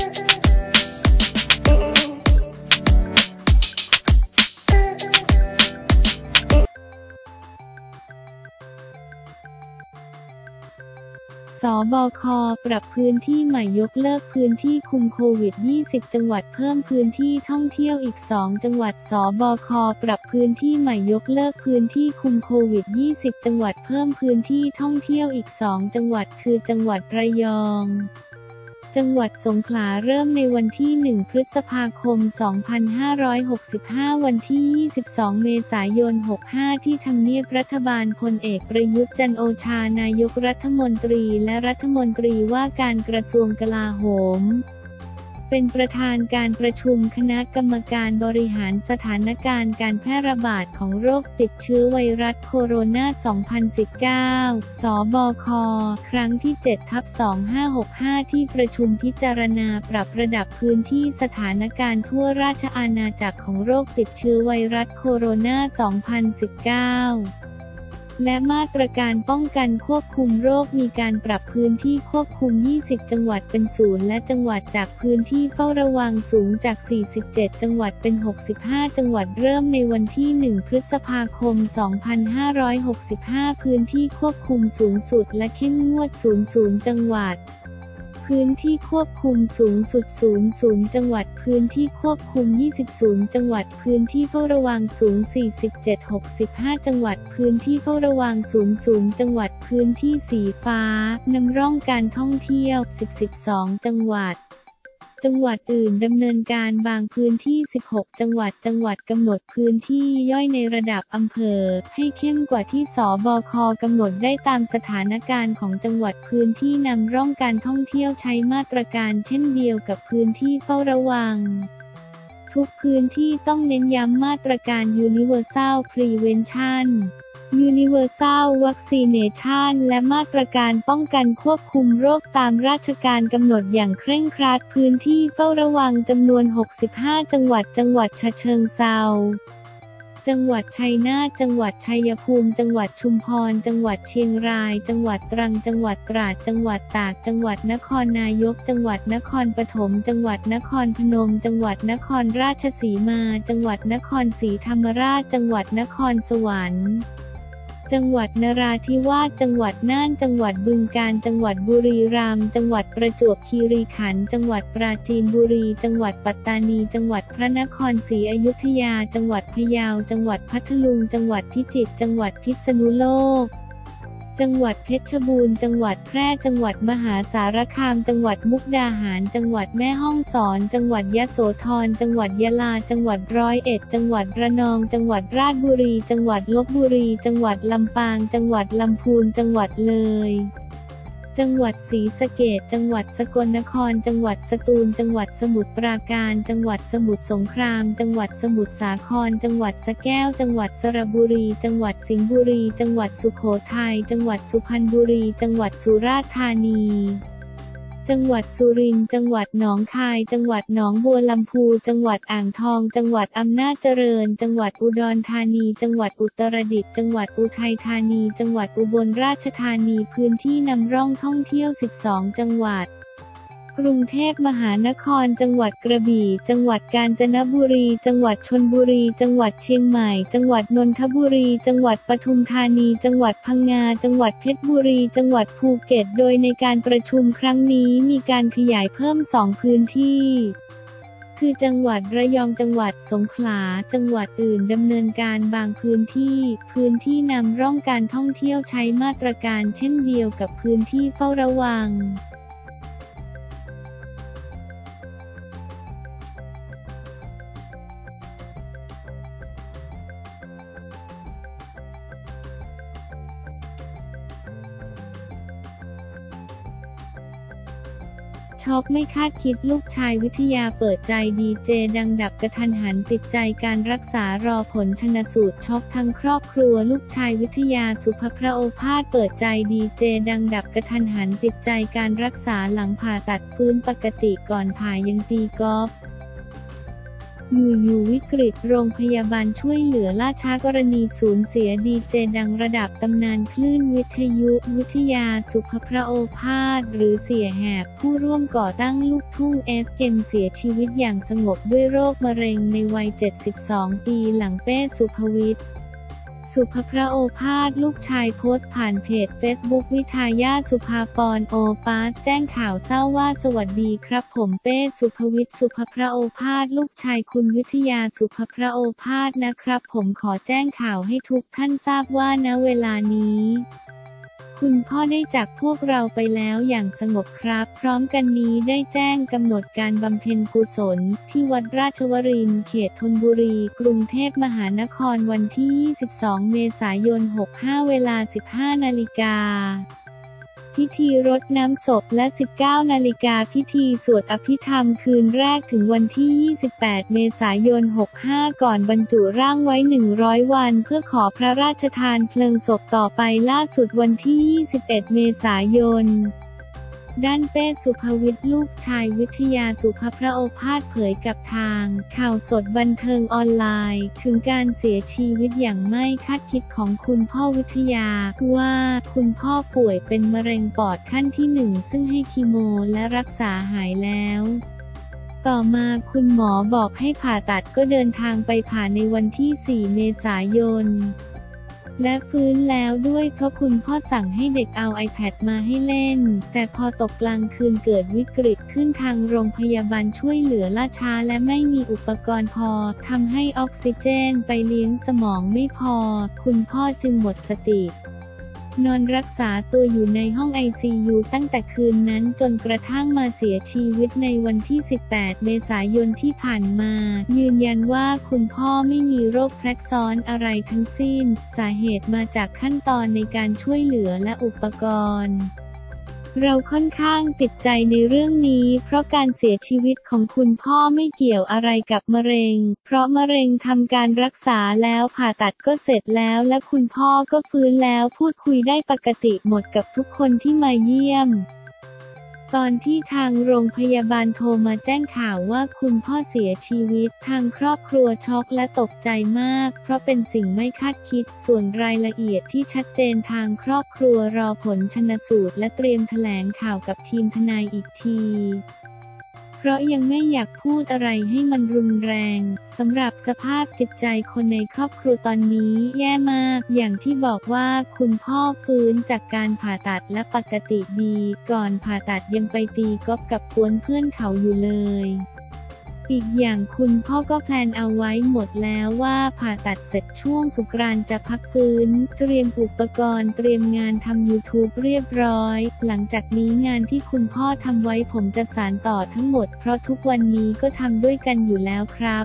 สบค.ปรับพื้นที่ใหม่ยกเลิกพื้นที่คุมโควิด 20 จังหวัดเพิ่มพื้นที่ท่องเที่ยวอีก 2 จังหวัดสบค.ปรับพื้นที่ใหม่ยกเลิกพื้นที่คุมโควิด 20 จังหวัดเพิ่มพื้นที่ท่องเที่ยวอีก 2 จังหวัดคือจังหวัดระยองจังหวัดสงขลาเริ่มในวันที่ 1 พฤษภาคม 2565 วันที่ 22 เมษายน 65 ที่ทำเนียบรัฐบาลพลเอกประยุทธ์จันทร์โอชานายกรัฐมนตรีและรัฐมนตรีว่าการกระทรวงกลาโหมเป็นประธานการประชุมคณะกรรมการบริหารสถานการณ์การแพร่ระบาดของโรคติดเชื้อไวรัสโคโรนา 2019 สบค.ครั้งที่ 7/2565 ที่ประชุมพิจารณาปรับระดับพื้นที่สถานการณ์ทั่วราชอาณาจักรของโรคติดเชื้อไวรัสโคโรนา 2019และมาตรการป้องกันควบคุมโรคมีการปรับพื้นที่ควบคุม 20 จังหวัดเป็นศูนย์และจังหวัดจากพื้นที่เฝ้าระวังสูงจาก 47 จังหวัดเป็น 65 จังหวัดเริ่มในวันที่ 1 พฤษภาคม 2565 พื้นที่ควบคุมสูงสุดและเข้มงวด00 จังหวัดพื้นที่ควบคุมสูงสุด00 จังหวัดพื้นที่ควบคุม20 จังหวัดพื้นที่เฝ้าระวังสูง47-65 จังหวัดพื้นที่เฝ้าระวัง00 จังหวัดพื้นที่สีฟ้านำร่องการท่องเที่ยว12 จังหวัดจังหวัดอื่นดำเนินการบางพื้นที่16 จังหวัดกำหนดพื้นที่ย่อยในระดับอำเภอให้เข้มกว่าที่สบค.กำหนดได้ตามสถานการณ์ของจังหวัดพื้นที่นำร่องการท่องเที่ยวใช้มาตรการเช่นเดียวกับพื้นที่เฝ้าระวังทุกพื้นที่ต้องเน้นย้ำมาตรการ Universal Prevention Universal Vaccination และมาตรการป้องกันควบคุมโรคตามราชการกำหนดอย่างเคร่งครัดพื้นที่เฝ้าระวังจำนวน 65 จังหวัดฉะเชิงเทราจังหวัดชัยนาทจังหวัดชัยภูมิจังหวัดชุมพรจังหวัดเชียงรายจังหวัดตรังจังหวัดตราดจังหวัดตากจังหวัดนครนายกจังหวัดนครปฐมจังหวัดนครพนมจังหวัดนครราชสีมาจังหวัดนครศรีธรรมราชจังหวัดนครสวรรค์จังหวัดนราธิวาสจังหวัดน่านจังหวัดบึงกาฬจังหวัดบุรีรัมย์จังหวัดประจวบคีรีขันธ์จังหวัดปราจีนบุรีจังหวัดปัตตานีจังหวัดพระนครศรีอยุธยาจังหวัดพะเยาจังหวัดพัทลุงจังหวัดพิจิตรจังหวัดพิษณุโลกจังหวัดเพชรบูรณ์จังหวัดแพร่จังหวัดมหาสารคามจังหวัดมุกดาหารจังหวัดแม่ฮ่องสอนจังหวัดยโสธรจังหวัดยะลาจังหวัด101จังหวัดระนองจังหวัดราชบุรีจังหวัดลพบุรีจังหวัดลำปางจังหวัดลำพูนจังหวัดเลยจังหวัดศรีสะเกษจังหวัดสกลนครจังหวัดสตูลจังหวัดสมุทรปราการจังหวัดสมุทรสงครามจังหวัดสมุทรสาครจังหวัดสระแก้วจังหวัดสระบุรีจังหวัดสิงห์บุรีจังหวัดสุโขทัยจังหวัดสุพรรณบุรีจังหวัดสุราษฎร์ธานีจังหวัดสุรินทร์จังหวัดหนองคายจังหวัดหนองบัวลำพูจังหวัดอ่างทองจังหวัดอำนาจเจริญจังหวัดอุดรธานีจังหวัดอุตรดิตถ์จังหวัดอุทัยธานีจังหวัดอุบลราชธานีพื้นที่นำร่องท่องเที่ยว12 จังหวัดกรุงเทพมหานครจังหวัดกระบี่จังหวัดกาญจนบุรีจังหวัดชลบุรีจังหวัดเชียงใหม่จังหวัดนนทบุรีจังหวัดปทุมธานีจังหวัดพังงาจังหวัดเพชรบุรีจังหวัดภูเก็ตโดยในการประชุมครั้งนี้มีการขยายเพิ่ม2 พื้นที่คือจังหวัดระยองจังหวัดสงขลาจังหวัดอื่นดำเนินการบางพื้นที่นำร่องการท่องเที่ยวใช้มาตรการเช่นเดียวกับพื้นที่เฝ้าระวังช็อกไม่คาดคิดลูกชายวิทยาเปิดใจดีเจดังดับกระทันหันติดใจการรักษารอผลชันสูตรช็อกทั้งครอบครัวลูกชายวิทยาสุภพระโอภาสเปิดใจดีเจดังดับกระทันหันติดใจการรักษาหลังผ่าตัดฟื้นปกติก่อนผ่ายังตีกอล์ฟอยู่วิกฤตโรงพยาบาลช่วยเหลือล่าช้ากรณีสูญเสียดีเจดังระดับตำนานคลื่นวิทยุวิทยาสุภพระโอภาสหรือเสียแหบผู้ร่วมก่อตั้งลูกทุ่ง FM เสียชีวิตอย่างสงบด้วยโรคมะเร็งในวัย 72 ปีหลังเป้สุภวิทย์สุภพระโอภาสลูกชายโพสต์ผ่านเพจเฟซบุ๊กวิทยาสุภาพรโอปาสแจ้งข่าวเศร้าว่าสวัสดีครับผมเป้สุภวิทย์สุภพระโอภาสลูกชายคุณวิทยาสุภพระโอภาสนะครับผมขอแจ้งข่าวให้ทุกท่านทราบว่าณเวลานี้คุณพ่อได้จากพวกเราไปแล้วอย่างสงบครับพร้อมกันนี้ได้แจ้งกำหนดการบำเพ็ญกุศลที่วัดราชวรินทร์เขตธนบุรีกรุงเทพมหานครวันที่ 22 เมษายน 65 เวลา 15 นาฬิกาพิธีรดน้ำศพและ 19 นาฬิกาพิธีสวดอภิธรรมคืนแรกถึงวันที่ 28 เมษายน 65 ก่อนบรรจุร่างไว้ 100 วันเพื่อขอพระราชทานเพลิงศพต่อไปล่าสุดวันที่ 21 เมษายนด้านเป้สุภวิทย์ลูกชายวิทยาสุภพระโอภาสเผยกับทางข่าวสดบันเทิงออนไลน์ถึงการเสียชีวิตอย่างไม่คาดคิดของคุณพ่อวิทยาว่าคุณพ่อป่วยเป็นมะเร็งปอดขั้นที่ 1ซึ่งให้คีโมและรักษาหายแล้วต่อมาคุณหมอบอกให้ผ่าตัดก็เดินทางไปผ่าในวันที่ 4 เมษายนและฟื้นแล้วด้วยเพราะคุณพ่อสั่งให้เด็กเอา iPad มาให้เล่นแต่พอตกกลางคืนเกิดวิกฤตขึ้นทางโรงพยาบาลช่วยเหลือล่าช้าและไม่มีอุปกรณ์พอทำให้ออกซิเจนไปเลี้ยงสมองไม่พอคุณพ่อจึงหมดสตินอนรักษาตัวอยู่ในห้อง ICU ตั้งแต่คืนนั้นจนกระทั่งมาเสียชีวิตในวันที่ 18 เมษายนที่ผ่านมายืนยันว่าคุณพ่อไม่มีโรคแทรกซ้อนอะไรทั้งสิ้นสาเหตุมาจากขั้นตอนในการช่วยเหลือและอุปกรณ์เราค่อนข้างติดใจในเรื่องนี้เพราะการเสียชีวิตของคุณพ่อไม่เกี่ยวอะไรกับมะเร็งเพราะมะเร็งทำการรักษาแล้วผ่าตัดก็เสร็จแล้วและคุณพ่อก็ฟื้นแล้วพูดคุยได้ปกติหมดกับทุกคนที่มาเยี่ยมตอนที่ทางโรงพยาบาลโทรมาแจ้งข่าวว่าคุณพ่อเสียชีวิตทางครอบครัวช็อกและตกใจมากเพราะเป็นสิ่งไม่คาดคิดส่วนรายละเอียดที่ชัดเจนทางครอบครัวรอผลชันสูตรและเตรียมแถลงข่าวกับทีมทนายอีกทีเพราะยังไม่อยากพูดอะไรให้มันรุนแรงสำหรับสภาพจิตใจคนในครอบครัวตอนนี้แย่มากอย่างที่บอกว่าคุณพ่อฟื้นจากการผ่าตัดและปกติดีก่อนผ่าตัดยังไปตีกอล์ฟกับกวนเพื่อนเขาอยู่เลยอีกอย่างคุณพ่อก็แพลนเอาไว้หมดแล้วว่าผ่าตัดเสร็จช่วงสงกรานต์จะพักฟื้นเตรียมอุปกรณ์เตรียมงานทำ YouTube เรียบร้อยหลังจากนี้งานที่คุณพ่อทำไว้ผมจะสานต่อทั้งหมดเพราะทุกวันนี้ก็ทำด้วยกันอยู่แล้วครับ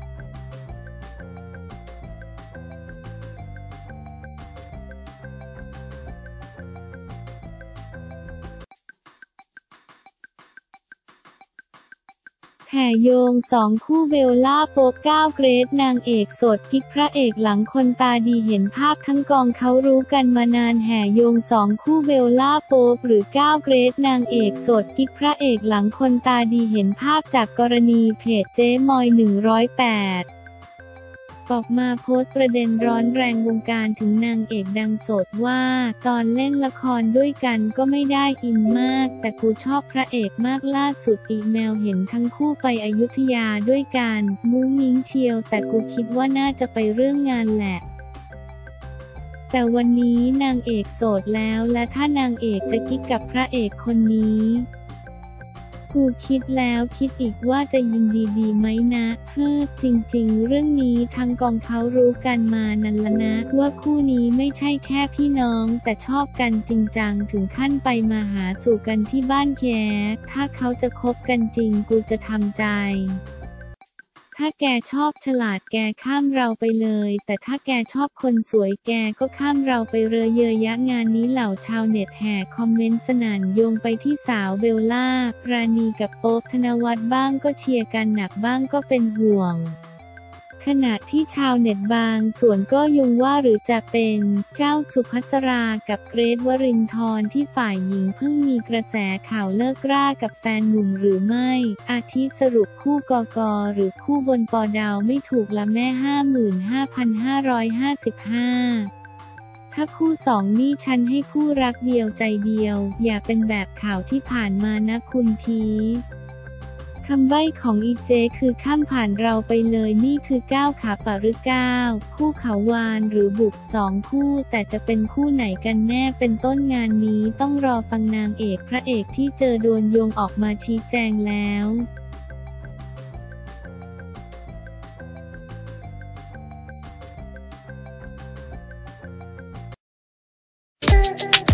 แห่โยง2คู่เบลล่าโป๊ป9เกรทนางเอกโสดกิ๊กพระเอกหลังคนตาดีเห็นภาพทั้งกองเขารู้กันมานานแห่โยง2คู่เบลล่าโป๊ปหรือ9เกรทนางเอกโสดกิ๊กพระเอกหลังคนตาดีเห็นภาพจากกรณีเพจเจ๊มอย108ออกมาโพสต์ประเด็นร้อนแรงวงการถึงนางเอกดังโสดว่าตอนเล่นละครด้วยกันก็ไม่ได้อินมากแต่กูชอบพระเอกมากล่าสุดอีเมลเห็นทั้งคู่ไปอยุธยาด้วยกันมุ้งมิ้งเชียวแต่กูคิดว่าน่าจะไปเรื่องงานแหละแต่วันนี้นางเอกโสดแล้วและถ้านางเอกจะกิ๊กกับพระเอกคนนี้กูคิดแล้วคิดอีกว่าจะยินดีไหมนะจริงๆเรื่องนี้ทั้งกองเขารู้กันมานานแล้วนะว่าคู่นี้ไม่ใช่แค่พี่น้องแต่ชอบกันจริงจังถึงขั้นไปมาหาสู่กันที่บ้านแกถ้าเขาจะคบกันจริงกูจะทำใจถ้าแกชอบฉลาดแกข้ามเราไปเลยแต่ถ้าแกชอบคนสวยแกก็ข้ามเราไปเลยเยอะแยะงานนี้เหล่าชาวเน็ตแห่คอมเมนต์สนั่นโยงไปที่สาวเบลล่ารานีกับโป๊ปธนวัฒน์บ้างก็เชียร์กันหนักบ้างก็เป็นห่วงขณะที่ชาวเน็ตบางส่วนก็ยงว่าหรือจะเป็นก้าวสุภัสรากับเกรทวรินทร์ที่ฝ่ายหญิงเพิ่งมีกระแสข่าวเลิกรากับแฟนหนุ่มหรือไม่อาทิสรุปคู่กกหรือคู่บนปอดาวไม่ถูกละแม่ 55,555 ถ้าคู่สองนี่ฉันให้คู่รักเดียวใจเดียวอย่าเป็นแบบข่าวที่ผ่านมานะคุณพีคำใบ้ของอีเจคือข้ามผ่านเราไปเลยนี่คือก้าวขาปะหรือก้าวคู่เขาวานหรือบุกสองคู่แต่จะเป็นคู่ไหนกันแน่เป็นต้นงานนี้ต้องรอฟังนางเอกพระเอกที่เจอโดนโยงออกมาชี้แจงแล้ว